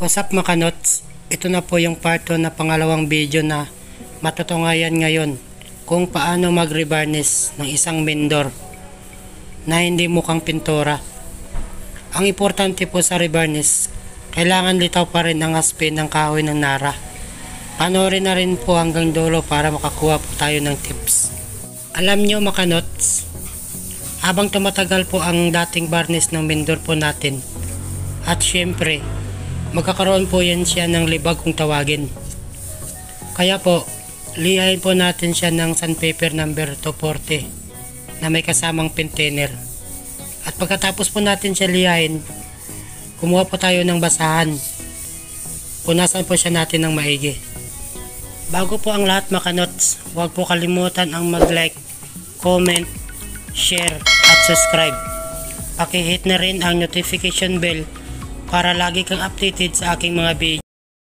What's up mga kanots? Ito na po yung part 2 na pangalawang video na matutungayan ngayon kung paano mag-revarnish ng isang vendor na hindi mukhang pintura. Ang importante po sa revarnish, kailangan litaw pa rin ang aspin ng kahoy ng Nara. Panoorin na rin po hanggang dulo para makakuha po tayo ng tips. Alam nyo mga kanots, habang tumatagal po ang dating varnish ng vendor po natin, at syempre magkakaroon po yan siya ng libag kung tawagin. Kaya po, lihain po natin siya ng sandpaper number 240 na may kasamang pintainer. At pagkatapos po natin siya lihain, kumuha po tayo ng basahan. Punasan po siya natin ng maigi. Bago po ang lahat mga kanots, huwag po kalimutan ang mag-like, comment, share at subscribe. Paki-hit na rin ang notification bell para lagi kang updated sa aking mga video.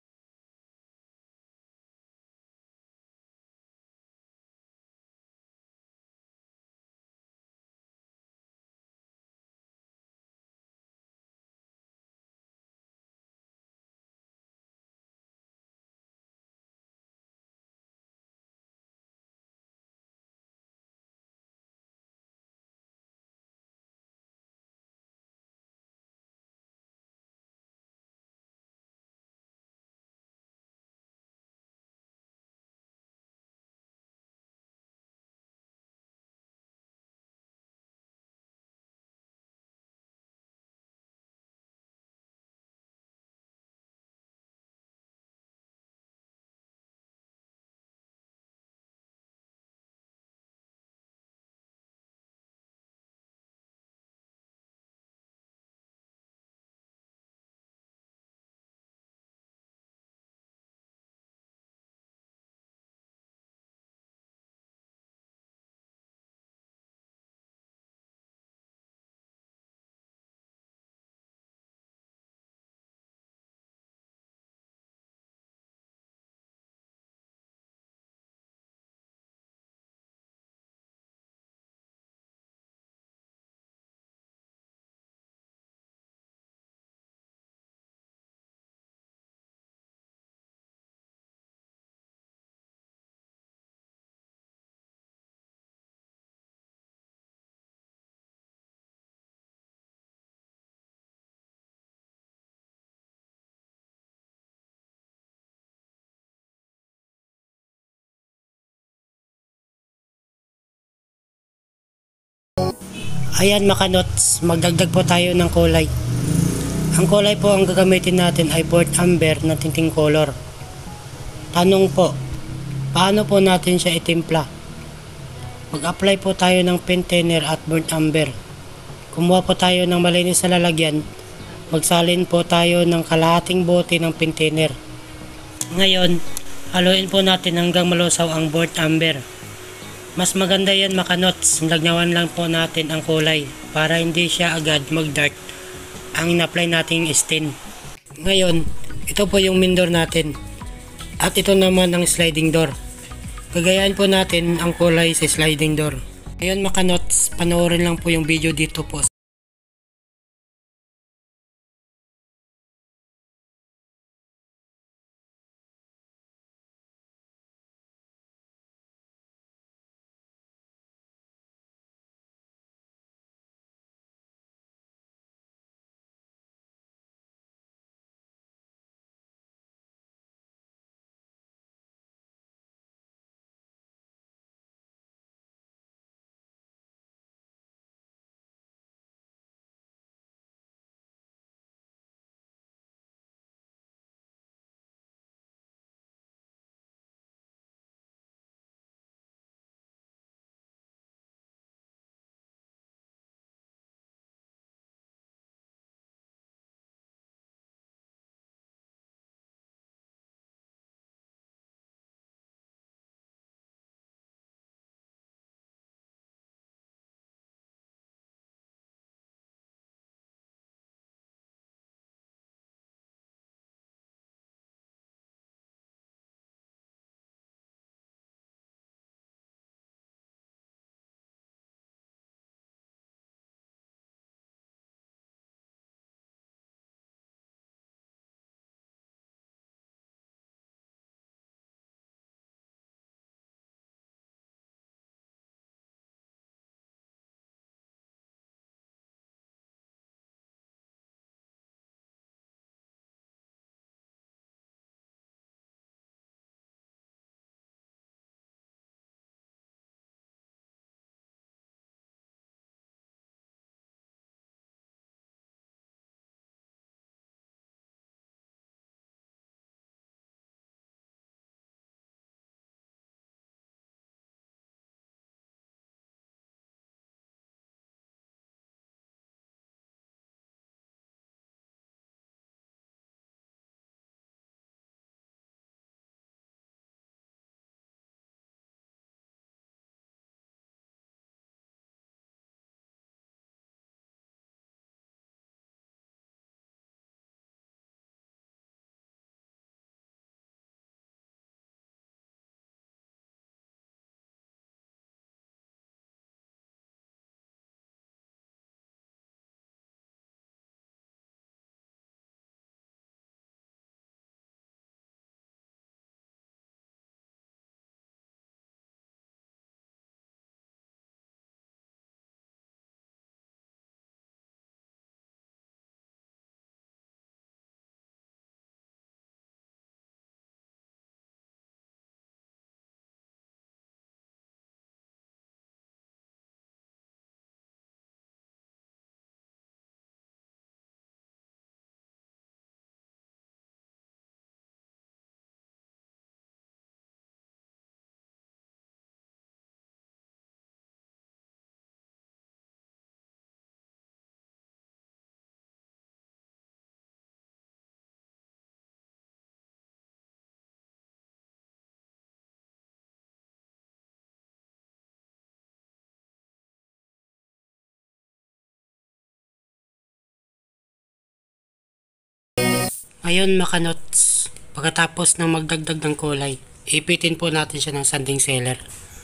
Ayan mga kanots, magdagdag po tayo ng kulay. Ang kulay po ang gagamitin natin ay burnt umber na tinting color. Tanong po, paano po natin siya itimpla? Mag-apply po tayo ng pintainer at burnt umber. Kumuha po tayo ng malinis na lalagyan. Magsalin po tayo ng kalahating bote ng pintainer. Ngayon, haluin po natin hanggang malusaw ang burnt umber. Mas maganda yan mga kanots, lagnawan lang po natin ang kulay para hindi siya agad mag-dark ang in-apply nating stain. Ngayon, ito po yung main door natin. At ito naman ang sliding door. Gagayahin po natin ang kulay sa sliding door. Ngayon mga kanots, panoorin lang po yung video dito po. Ngayon mga kanots, pagkatapos ng magdagdag ng kulay, ipitin po natin siya ng sanding sealer.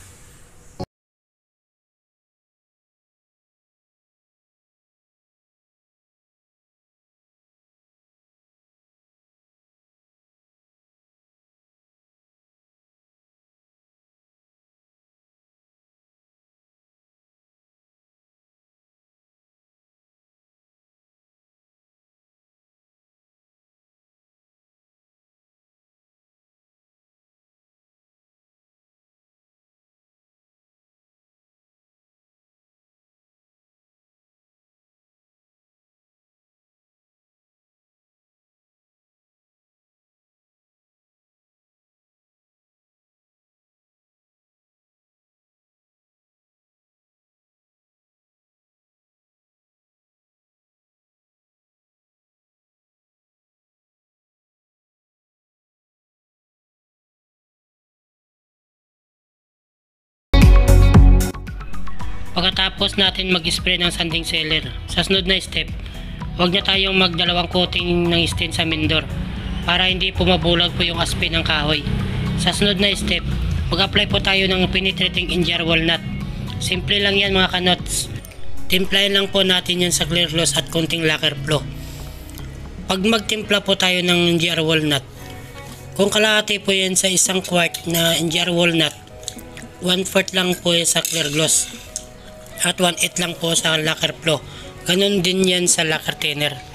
Pagkatapos natin mag-spray ng sanding sealer, sa sunod na step, huwag na tayong magdalawang coating ng stain sa mindor para hindi po mabulag po yung aspen ng kahoy. Sa sunod na step, mag-apply po tayo ng penetrating NGR walnut. Simple lang yan mga kanots. Timplahin lang po natin yan sa clear gloss at konting lacquer flow. Pag magtimpla po tayo ng NGR walnut, kung kalahati po yan sa isang quart na NGR walnut, 1/4 lang po yan sa clear gloss at 1/8 lang po sa lacquer flow. Ganon din yan sa lacquer thinner.